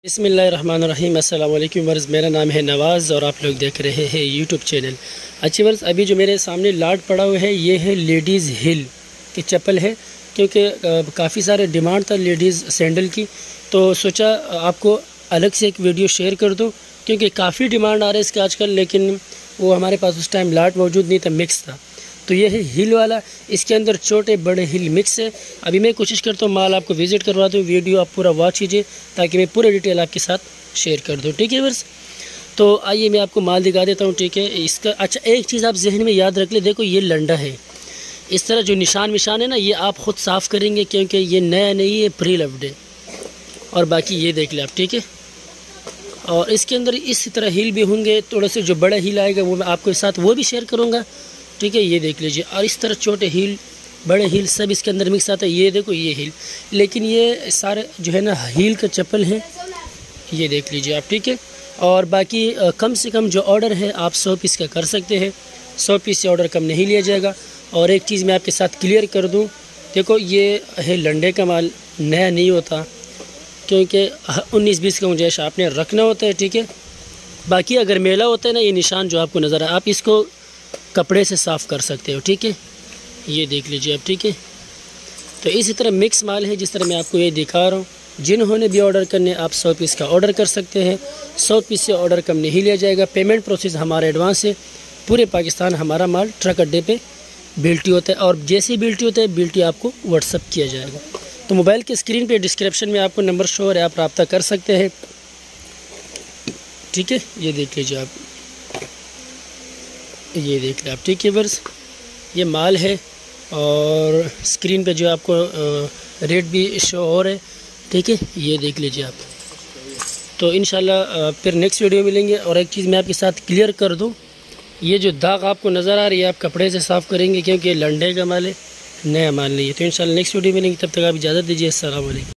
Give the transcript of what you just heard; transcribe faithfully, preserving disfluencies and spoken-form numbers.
बिस्मिल्लाहिर्रहमानिर्रहीम। अस्सलाम वालेकुम वर्स, मेरा नाम है नवाज़ और आप लोग देख रहे हैं यूट्यूब चैनल। अच्छी वर्स, अभी जो मेरे सामने लाट पड़ा हुआ है ये है लेडीज़ हिल की चप्पल है, क्योंकि काफ़ी सारे डिमांड था लेडीज़ सैंडल की, तो सोचा आपको अलग से एक वीडियो शेयर कर दूँ, क्योंकि काफ़ी डिमांड आ रहा है इसका आजकल, लेकिन वो हमारे पास उस टाइम लाट मौजूद नहीं था, मिक्स था। तो ये है हिल वाला, इसके अंदर छोटे बड़े हिल मिक्स है। अभी मैं कोशिश करता हूँ माल आपको विज़िट करवा दूँ, वीडियो आप पूरा वॉच कीजिए ताकि मैं पूरा डिटेल आपके साथ शेयर कर दूँ, ठीक है बस। तो आइए मैं आपको माल दिखा देता हूँ, ठीक है। इसका अच्छा एक चीज़ आप जहन में याद रख ले, देखो ये लंडा है, इस तरह जो निशान निशान है ना, ये आप ख़ुद साफ़ करेंगे क्योंकि ये नया नहीं है, प्री लव्ड है। और बाकी ये देख ले आप, ठीक है। और इसके अंदर इसी तरह हिल भी होंगे, थोड़े से जो बड़ा हिल आएगा वो मैं आपके साथ वो भी शेयर करूँगा, ठीक है। ये देख लीजिए, और इस तरह छोटे हील बड़े हील सब इसके अंदर मिक्स आता है। ये देखो ये हील, लेकिन ये सारे जो है ना हील का चप्पल है, ये देख लीजिए आप, ठीक है। और बाकी आ, कम से कम जो ऑर्डर है आप सौ पीस का कर सकते हैं, सौ पीस से ऑर्डर कम नहीं लिया जाएगा। और एक चीज़ मैं आपके साथ क्लियर कर दूं, देखो ये है लंडे का माल, नया नहीं होता, क्योंकि उन्नीस बीस का गुंजाइश आपने रखना होता है, ठीक है। बाकी अगर मेला होता है ना, ये निशान जो आपको नज़र आए, आप इसको कपड़े से साफ़ कर सकते हो, ठीक है। ये देख लीजिए आप, ठीक है। तो इसी तरह मिक्स माल है, जिस तरह मैं आपको ये दिखा रहा हूँ। जिन्होंने भी ऑर्डर करने, आप सौ पीस का ऑर्डर कर सकते हैं, सौ पीस से ऑर्डर कम नहीं लिया जाएगा। पेमेंट प्रोसेस हमारा एडवांस है, पूरे पाकिस्तान हमारा माल ट्रक अड्डे पे बिल्टी होता है, और जैसे ही बिल्टी होता है बिल्टी आपको व्हाट्सअप किया जाएगा। तो मोबाइल के स्क्रीन पे डिस्क्रिप्शन में आपको नंबर शो है, आप रब्ता कर सकते हैं, ठीक है। ये देख लीजिए आप, ये देख लें आप, ठीक है बस। ये माल है और स्क्रीन पे जो आपको रेट भी शो हो रहा है, ठीक है। ये देख लीजिए आप। तो इंशाल्लाह फिर नेक्स्ट वीडियो मिलेंगे। और एक चीज़ मैं आपके साथ क्लियर कर दूं, ये जो दाग आपको नज़र आ रही है आप कपड़े से साफ़ करेंगे, क्योंकि ये लंडे का माल है, नया माल नहीं है। तो इंशाल्लाह नेक्स्ट वीडियो मिलेंगे, तब तक आप इजाज़त दीजिए। अस्सलाम वालेकुम।